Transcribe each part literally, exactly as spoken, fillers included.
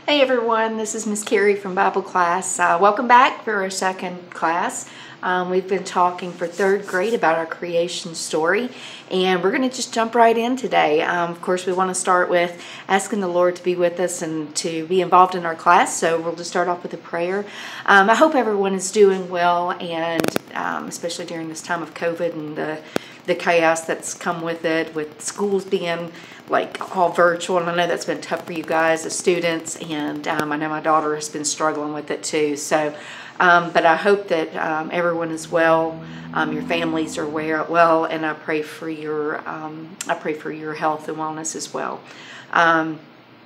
Hey everyone, this is Miss Carrie from Bible class. Uh, welcome back for our second class. Um, we've been talking for third grade about our creation story, and we're going to just jump right in today. Um, of course, we want to start with asking the Lord to be with us and to be involved in our class, so we'll just start off with a prayer. Um, I hope everyone is doing well, and um, especially during this time of COVID and the, the chaos that's come with it, with schools being like all virtual, and I know that's been tough for you guys as students, and um, I know my daughter has been struggling with it too. So, um, but I hope that um, everyone is well, um, your families are well, and I pray for your um, I pray for your health and wellness as well. Um,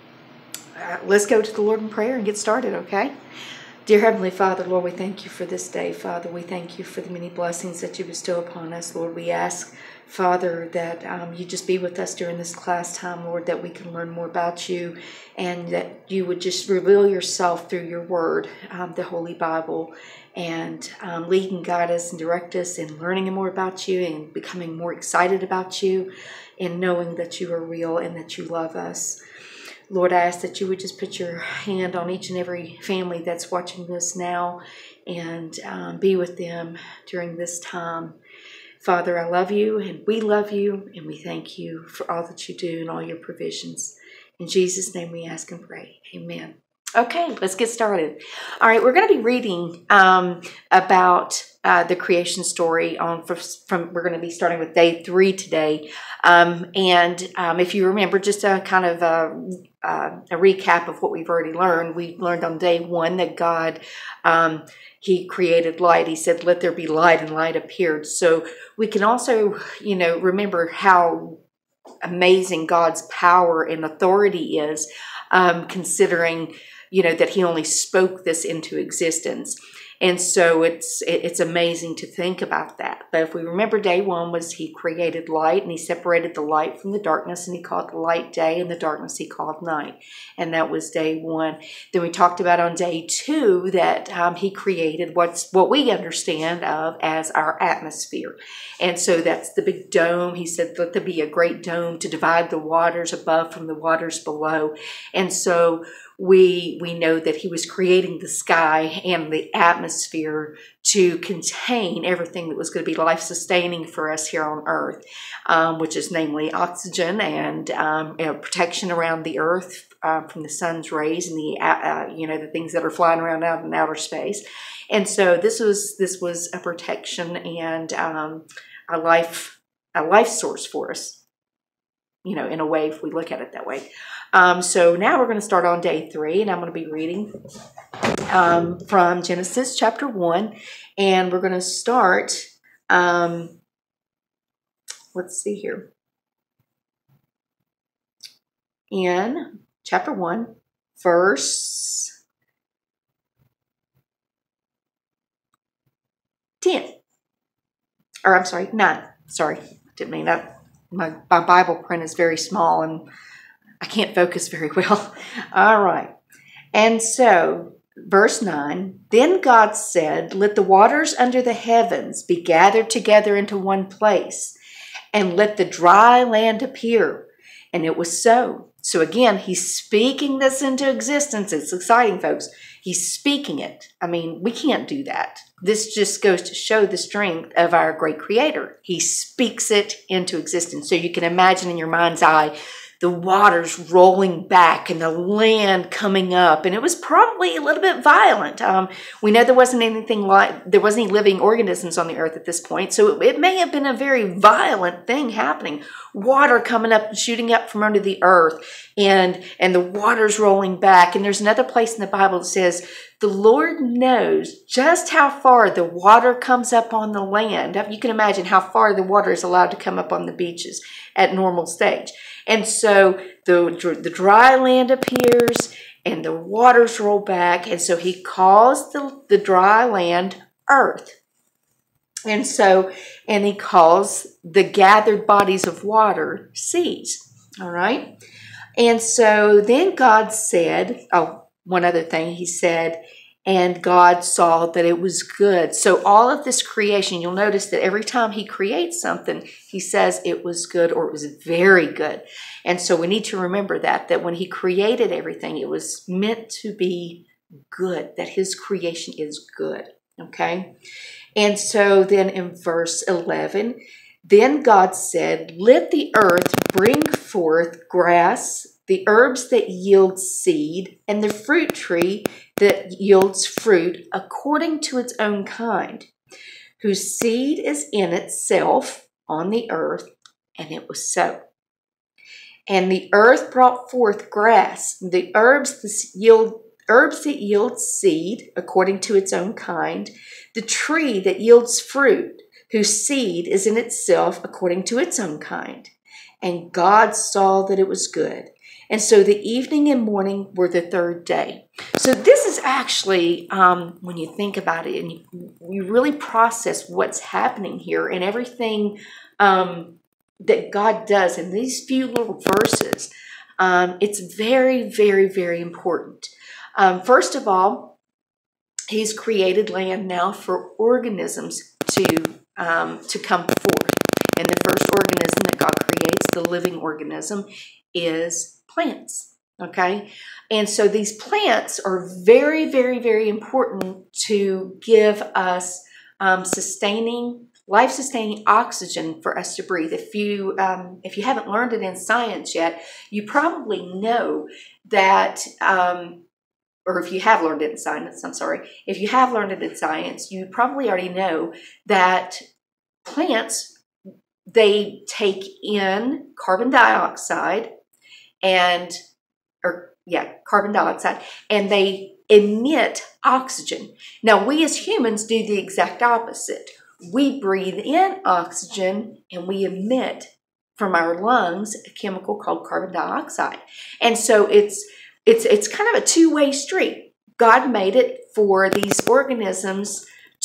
uh, let's go to the Lord in prayer and get started, okay? Dear Heavenly Father, Lord, we thank you for this day, Father. We thank you for the many blessings that you bestow upon us, Lord. We ask, Father, that um, you just be with us during this class time, Lord, that we can learn more about you and that you would just reveal yourself through your word, um, the Holy Bible, and um, lead and guide us and direct us in learning more about you and becoming more excited about you and knowing that you are real and that you love us. Lord, I ask that you would just put your hand on each and every family that's watching this now and um, be with them during this time. Father, I love you and we love you and we thank you for all that you do and all your provisions. In Jesus' name we ask and pray. Amen. Okay, let's get started. All right, we're going to be reading um, about uh, the creation story on from, from. We're going to be starting with day three today, um, and um, if you remember, just a kind of a, uh, a recap of what we've already learned. We learned on day one that God, um, He created light. He said, "Let there be light," and light appeared. So we can also, you know, remember how amazing God's power and authority is, um, considering, you know, that he only spoke this into existence. And so it's it's amazing to think about that. But if we remember, day one was he created light and he separated the light from the darkness and he called the light day and the darkness he called night. And that was day one. Then we talked about on day two that um, he created what's what we understand of as our atmosphere. And so that's the big dome. He said, let there be a great dome to divide the waters above from the waters below. And so we we know that he was creating the sky and the atmosphere to contain everything that was going to be life-sustaining for us here on Earth, um, which is namely oxygen and um, you know, protection around the Earth uh, from the sun's rays and the uh, you know the things that are flying around out in outer space. And so this was this was a protection and um, a life a life source for us, you know, in a way, if we look at it that way. Um, so now we're going to start on day three, and I'm going to be reading um, from Genesis chapter one, and we're going to start, um, let's see here, in chapter one, verse ten, or I'm sorry, nine, sorry, didn't mean that. My, my Bible print is very small, and I can't focus very well. All right. And so, verse nine, then God said, let the waters under the heavens be gathered together into one place, and let the dry land appear. And it was so. So again, he's speaking this into existence. It's exciting, folks. He's speaking it. I mean, we can't do that. This just goes to show the strength of our great creator. He speaks it into existence. So you can imagine in your mind's eye the waters rolling back and the land coming up. And it was probably a little bit violent. Um, we know there wasn't anything like, there wasn't any living organisms on the earth at this point. So it, it may have been a very violent thing happening. Water coming up and shooting up from under the earth and, and the waters rolling back. And there's another place in the Bible that says, the Lord knows just how far the water comes up on the land. You can imagine how far the water is allowed to come up on the beaches at normal stage. And so the, the dry land appears and the waters roll back. And so he calls the, the dry land earth. And so, and he calls the gathered bodies of water seas. All right. And so then God said, oh, one other thing he said, And God saw that it was good. So all of this creation, you'll notice that every time he creates something, he says it was good or it was very good. And so we need to remember that, that when he created everything, it was meant to be good, that his creation is good, okay? And so then in verse eleven, then God said, let the earth bring forth grass, the herbs that yield seed, and the fruit tree that yields fruit according to its own kind, whose seed is in itself on the earth. And it was so. And the earth brought forth grass, the herbs that yield herbs that yield seed according to its own kind, the tree that yields fruit, whose seed is in itself according to its own kind. And God saw that it was good. And so the evening and morning were the third day. So this is actually, um, when you think about it and you, you really process what's happening here and everything um, that God does in these few little verses, um, it's very, very, very important. Um, first of all, he's created land now for organisms to, um, to come forth. And the first organism that God creates, the living organism, is plants, okay? And so these plants are very, very, very important to give us um, sustaining, life-sustaining oxygen for us to breathe. If you, um, if you haven't learned it in science yet, you probably know that, um, or if you have learned it in science, I'm sorry, if you have learned it in science, you probably already know that plants, they take in carbon dioxide and, or yeah, carbon dioxide, and they emit oxygen. Now, we as humans do the exact opposite. We breathe in oxygen and we emit from our lungs a chemical called carbon dioxide. And so it's, it's, it's kind of a two-way street. God made it for these organisms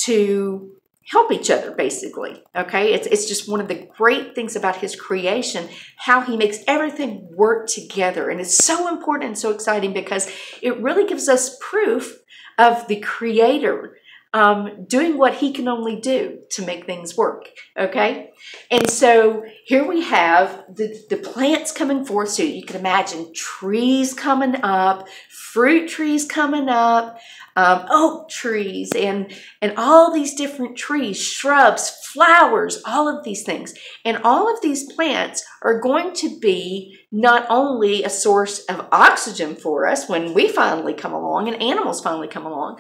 to help each other, basically, okay? It's, it's just one of the great things about his creation, how he makes everything work together. And it's so important and so exciting because it really gives us proof of the Creator um, doing what he can only do to make things work, okay? And so here we have the, the plants coming forth. So you can imagine trees coming up, fruit trees coming up, Um, oak trees and, and all these different trees, shrubs, flowers, all of these things. And all of these plants are going to be not only a source of oxygen for us when we finally come along and animals finally come along,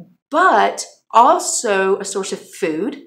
but also a source of food.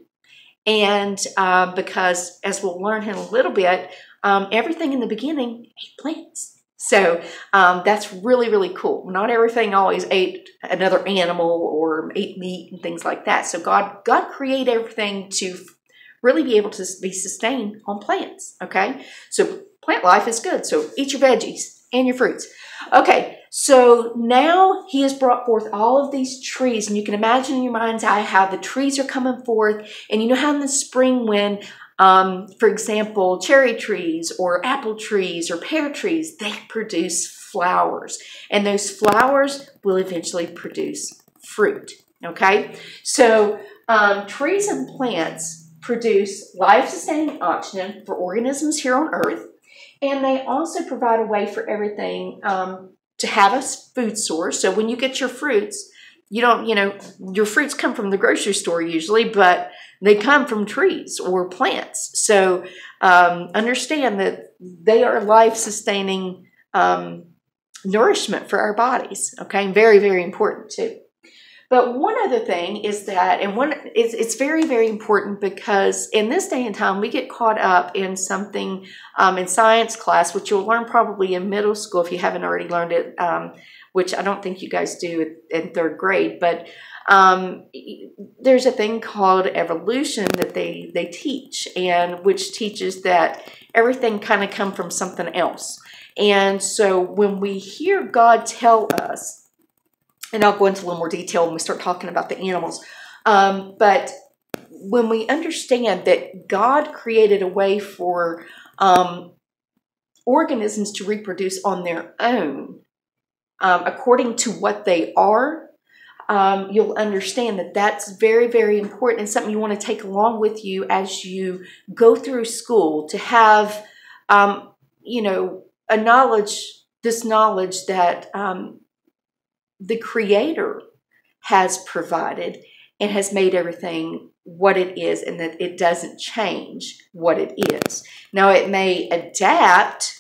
And uh, because, as we'll learn in a little bit, um, everything in the beginning ate plants. So um, that's really, really cool. Not everything always ate another animal or ate meat and things like that. So God, God created everything to really be able to be sustained on plants, okay? So plant life is good. So eat your veggies and your fruits. Okay, so now he has brought forth all of these trees, and you can imagine in your mind's eye how the trees are coming forth. And you know how in the spring when Um, for example, cherry trees or apple trees or pear trees, they produce flowers. And those flowers will eventually produce fruit, okay? So um, trees and plants produce life-sustaining oxygen for organisms here on Earth. And they also provide a way for everything um, to have a food source. So when you get your fruits, you don't, you know, your fruits come from the grocery store usually, but they come from trees or plants. So um, understand that they are life-sustaining um, nourishment for our bodies, okay? Very, very important too. But one other thing is that, and one it's, it's very, very important because in this day and time, we get caught up in something um, in science class, which you'll learn probably in middle school if you haven't already learned it, um, which I don't think you guys do in third grade, but um, there's a thing called evolution that they, they teach, and which teaches that everything kind of come from something else. And so when we hear God tell us, and I'll go into a little more detail when we start talking about the animals, um, but when we understand that God created a way for um, organisms to reproduce on their own, Um, according to what they are, um, you'll understand that that's very, very important and something you want to take along with you as you go through school, to have, um, you know, a knowledge, this knowledge that um, the Creator has provided and has made everything what it is, and that it doesn't change what it is. Now, it may adapt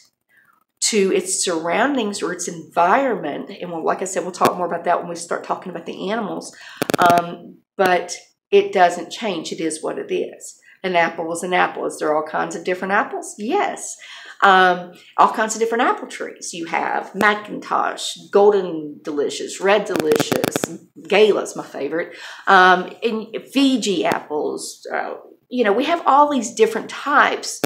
to its surroundings or its environment, and we'll, like I said, we'll talk more about that when we start talking about the animals, um, but it doesn't change. It is what it is. An apple is an apple. Is there all kinds of different apples? Yes. Um, all kinds of different apple trees. You have Macintosh, Golden Delicious, Red Delicious, Gala's my favorite, um, and Fiji apples. Uh, you know, we have all these different types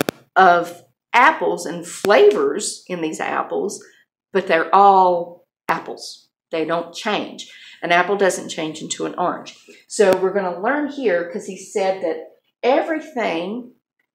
of apples and flavors in these apples, but they're all apples. They don't change. An apple doesn't change into an orange. So we're going to learn here, because he said that everything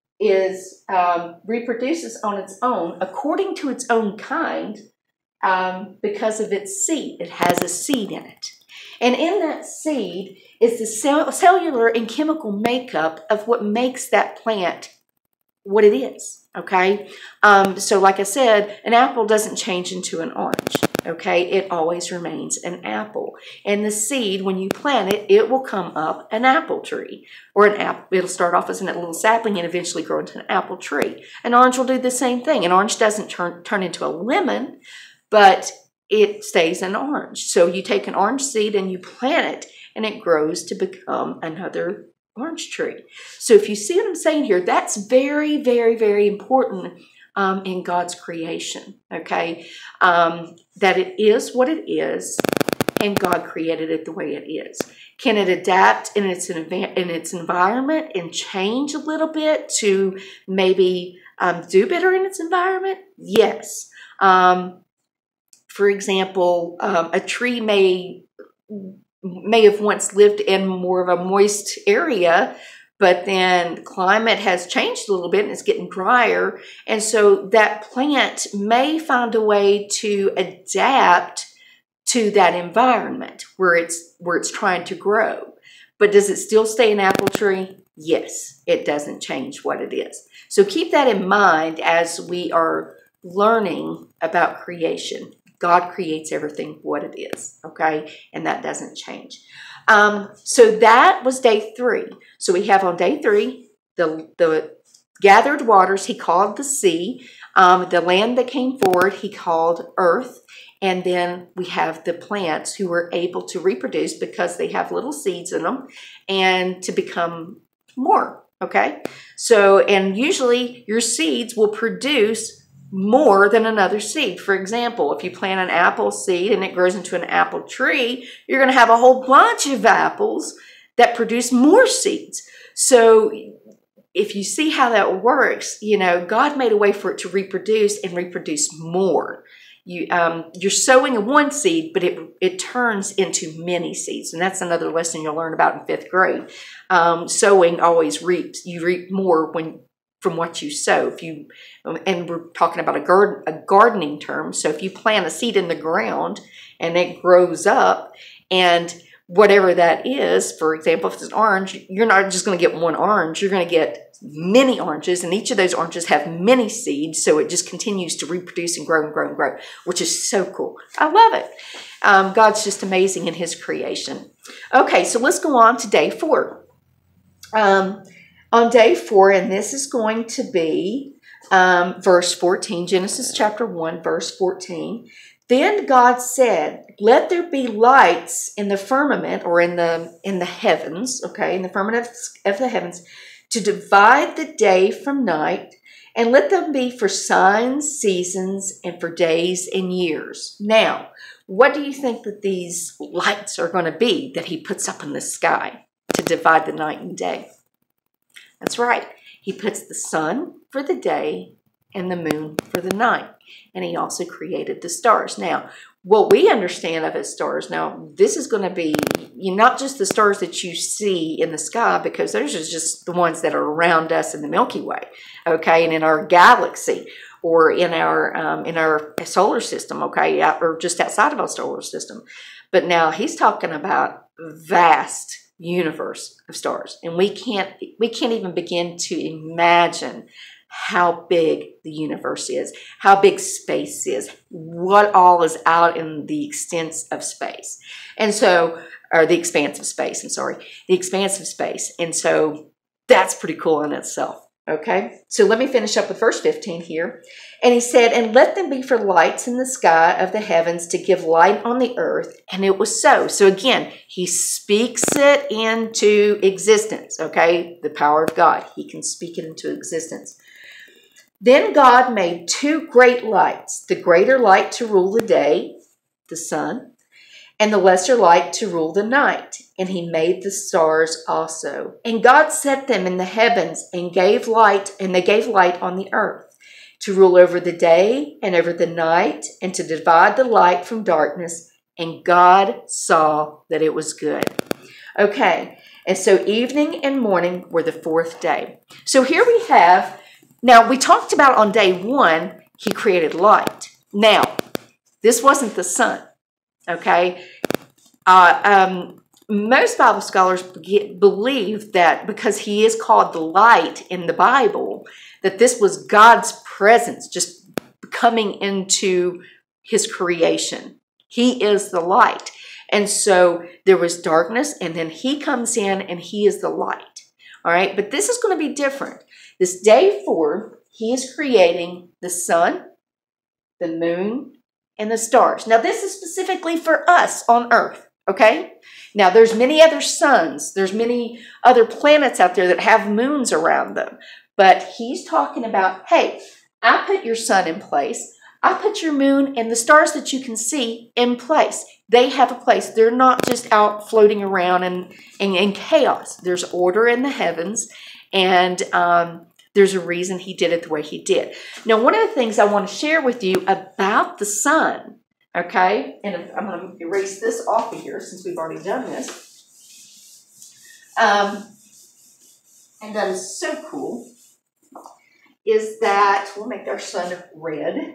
is um, reproduces on its own according to its own kind, um, because of its seed. It has a seed in it. And in that seed is the cell cellular and chemical makeup of what makes that plant what it is, okay? Um, so like I said, an apple doesn't change into an orange, okay? It always remains an apple. And the seed, when you plant it, it will come up an apple tree. Or an apple, it'll start off as a little sapling and eventually grow into an apple tree. An orange will do the same thing. An orange doesn't turn, turn into a lemon, but it stays an orange. So you take an orange seed and you plant it, and it grows to become another orange tree. So if you see what I'm saying here, that's very, very, very important um, in God's creation, okay? Um, that it is what it is, and God created it the way it is. Can it adapt in its, in its environment and change a little bit to maybe um, do better in its environment? Yes. Um, for example, um, a tree may... may have once lived in more of a moist area, but then climate has changed a little bit and it's getting drier. And so that plant may find a way to adapt to that environment where it's, where it's trying to grow. But does it still stay an apple tree? Yes, it doesn't change what it is. So keep that in mind as we are learning about creation. God creates everything what it is, okay? And that doesn't change. Um, so that was day three. So we have on day three, the, the gathered waters he called the sea. Um, the land that came forward he called earth. And then we have the plants who were able to reproduce because they have little seeds in them and to become more, okay? So, and usually your seeds will produce more than another seed. For example, if you plant an apple seed and it grows into an apple tree, you're going to have a whole bunch of apples that produce more seeds. So if you see how that works, you know, God made a way for it to reproduce and reproduce more. You, um, you're sowing one seed, but it, it turns into many seeds. And that's another lesson you'll learn about in fifth grade. Um, sowing always reaps. You reap more when from what you sow. If you, and we're talking about a garden, a gardening term. So if you plant a seed in the ground and it grows up, and whatever that is, for example, if it's an orange, you're not just going to get one orange. You're going to get many oranges, and each of those oranges have many seeds. So it just continues to reproduce and grow and grow and grow, which is so cool. I love it. Um, God's just amazing in his creation. Okay, so let's go on to day four. Um, On day four, and this is going to be um, verse fourteen, Genesis chapter one, verse fourteen. Then God said, let there be lights in the firmament, or in the in the heavens, okay, in the firmament of the heavens, to divide the day from night, and let them be for signs, seasons, and for days and years. Now, what do you think that these lights are going to be that he puts up in the sky to divide the night and day? That's right. He puts the sun for the day and the moon for the night. And he also created the stars. Now, what we understand of as stars, now this is going to be you not just the stars that you see in the sky, because those are just the ones that are around us in the Milky Way, okay, and in our galaxy. or in our um, in our solar system, okay, or just outside of our solar system. But now he's talking about vast universe of stars, and we can't we can't even begin to imagine how big the universe is, how big space is, what all is out in the extents of space. And so, or the expanse of space, I'm sorry, the expanse of space. And so that's pretty cool in itself. Okay, so let me finish up with verse fifteen here. And he said, and let them be for lights in the sky of the heavens to give light on the earth. And it was so. So again, he speaks it into existence. Okay, the power of God. He can speak it into existence. Then God made two great lights, the greater light to rule the day, the sun, and the lesser light to rule the night. And he made the stars also. And God set them in the heavens and gave light, and they gave light on the earth, to rule over the day and over the night, and to divide the light from darkness. And God saw that it was good. Okay, and so evening and morning were the fourth day. So here we have, now we talked about on day one, he created light. Now, this wasn't the sun, okay? Uh, um, most Bible scholars believe that because he is called the light in the Bible, that this was God's presence just coming into his creation. He is the light. And so there was darkness, and then he comes in and he is the light. All right, but this is going to be different. This day four, he is creating the sun, the moon, and the stars. Now, this is specifically for us on earth, okay? Now, there's many other suns. There's many other planets out there that have moons around them. But he's talking about, hey, I put your sun in place. I put your moon and the stars that you can see in place. They have a place. They're not just out floating around in, in, in chaos. There's order in the heavens, and um, there's a reason he did it the way he did. Now, one of the things I want to share with you about the sun, okay, and I'm going to erase this off of here since we've already done this, um, and that is so cool, is that we'll make our sun red.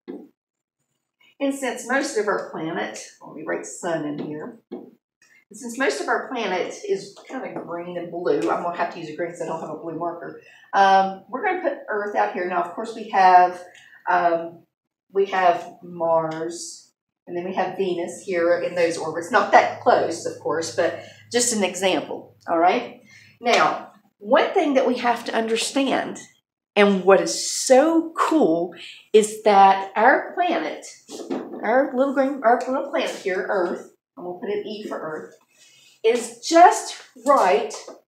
And since most of our planet, let me write sun in here. And since most of our planet is kind of green and blue, I'm going to have to use a green because I don't have a blue marker. Um, we're going to put Earth out here. Now, of course, we have um, we have Mars, and then we have Venus here in those orbits. Not that close, of course, but just an example. All right. Now, one thing that we have to understand, and what is so cool, is that our planet, our little green, our little planet here, Earth, I'm going to put an E for Earth, is just right,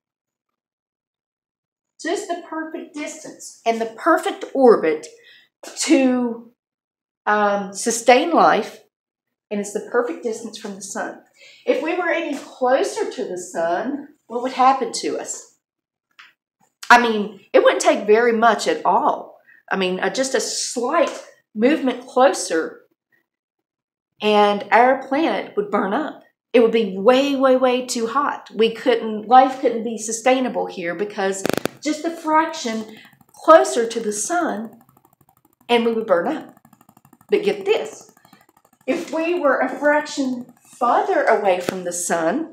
just the perfect distance and the perfect orbit to um, sustain life, and it's the perfect distance from the sun. If we were any closer to the sun, what would happen to us? I mean, it wouldn't take very much at all. I mean, uh, just a slight movement closer, and our planet would burn up. It would be way, way, way too hot. We couldn't, life couldn't be sustainable here because just a fraction closer to the sun, and we would burn up. But get this, if we were a fraction farther away from the sun,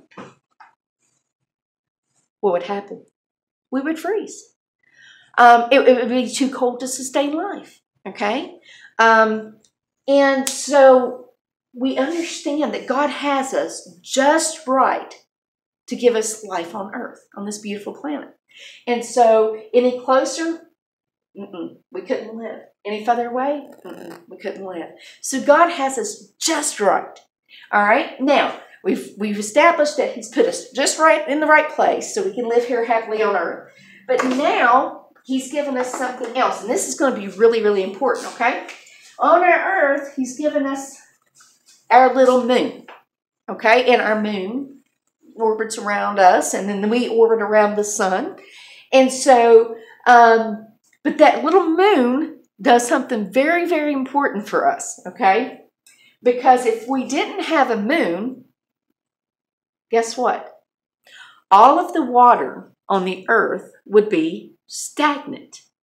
what would happen? We would freeze. Um, it, it would be too cold to sustain life, okay? Um, and so we understand that God has us just right to give us life on earth, on this beautiful planet. And so any closer, mm-mm, we couldn't live. Any further away, mm-mm, we couldn't live. So God has us just right, all right? Now, We've, we've established that he's put us just right in the right place so we can live here happily on earth. But now he's given us something else. And this is going to be really, really important, okay? On our earth, he's given us our little moon, okay? And our moon orbits around us, and then we orbit around the sun. And so, um, but that little moon does something very, very important for us, okay? Because if we didn't have a moon, guess what? All of the water on the earth would be stagnant.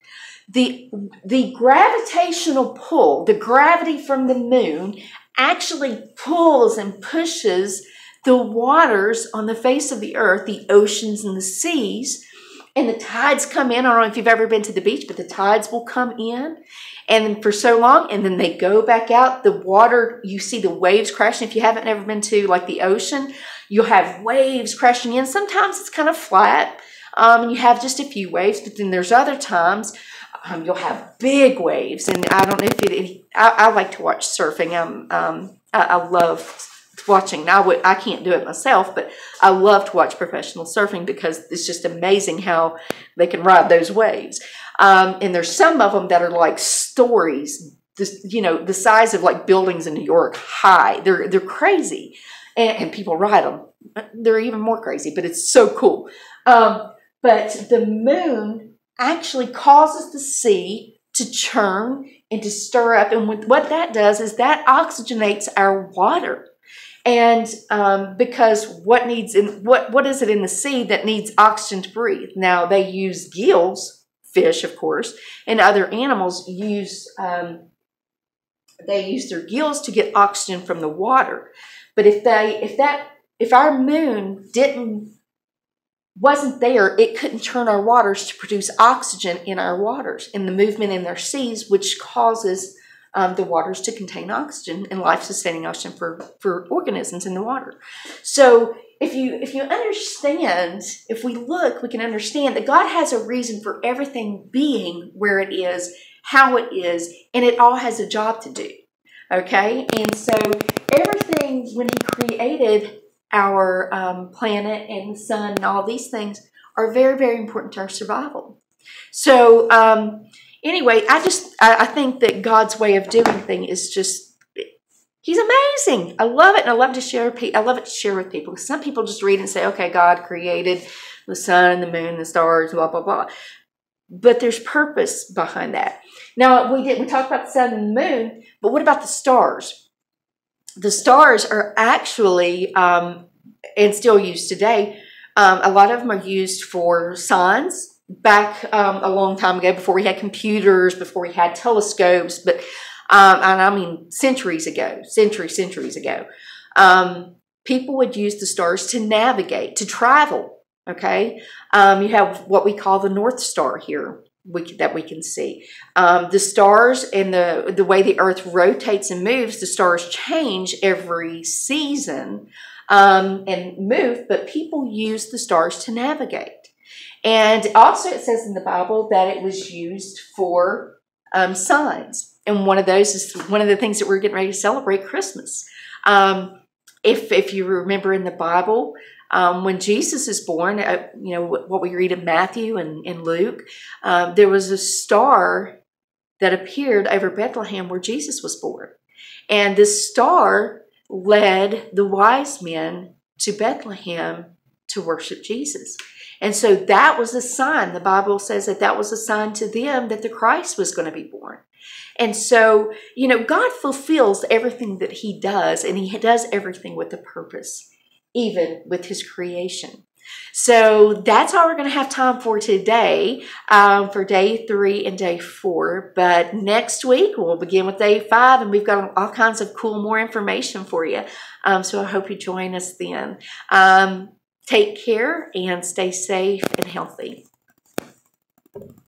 the, the gravitational pull, the gravity from the moon actually pulls and pushes the waters on the face of the earth, the oceans and the seas, and the tides come in. I don't know if you've ever been to the beach, but the tides will come in and for so long, and then they go back out. The water, you see the waves crashing. If you haven't ever been to like the ocean, you'll have waves crashing in. Sometimes it's kind of flat, um, and you have just a few waves, but then there's other times um, you'll have big waves. And I don't know if it, I, I like to watch surfing. Um, um, I, I love watching. Now, I, would, I can't do it myself, but I love to watch professional surfing because it's just amazing how they can ride those waves. Um, and there's some of them that are like stories, this, you know, the size of like buildings in New York high. They're, they're crazy. And, and people ride them. They're even more crazy, but it's so cool. Um, but the moon actually causes the sea to churn and to stir up. And what that does is that oxygenates our water. And um, because what needs in what what is it in the sea that needs oxygen to breathe? Now they use gills, fish, of course, and other animals use um, they use their gills to get oxygen from the water. But if they if that if our moon didn't wasn't there, it couldn't turn our waters to produce oxygen in our waters, in the movement in their seas, which causes Um, the waters to contain oxygen and life-sustaining oxygen for, for organisms in the water. So if you if you understand, if we look, we can understand that God has a reason for everything being where it is, how it is, and it all has a job to do. Okay? And so everything, when he created our um, planet and the sun and all these things, are very, very important to our survival. So, um, Anyway, I just, I, I think that God's way of doing things is just, he's amazing. I love it. And I love to share, I love it to share with people. Some people just read and say, okay, God created the sun, the moon, the stars, blah, blah, blah. But there's purpose behind that. Now, we did, we talked about the sun and the moon, but what about the stars? The stars are actually, um, and still used today, um, a lot of them are used for signs. Back um, a long time ago, before we had computers, before we had telescopes, but um, and I mean centuries ago, centuries, centuries ago, um, people would use the stars to navigate, to travel. Okay, um, you have what we call the North Star here, we, that we can see. Um, the stars and the the way the Earth rotates and moves, the stars change every season um, and move, but people use the stars to navigate. And also it says in the Bible that it was used for um, signs. And one of those is one of the things that we're getting ready to celebrate, Christmas. Um, if, if you remember in the Bible, um, when Jesus is born, uh, you know, what we read in Matthew and, and Luke, um, there was a star that appeared over Bethlehem where Jesus was born. And this star led the wise men to Bethlehem to worship Jesus. And so that was a sign. The Bible says that that was a sign to them that the Christ was going to be born. And so, you know, God fulfills everything that he does, and he does everything with a purpose, even with his creation. So that's all we're going to have time for today, um, for day three and day four. But next week, we'll begin with day five, and we've got all kinds of cool, more information for you. Um, so I hope you join us then. Um, Take care and stay safe and healthy.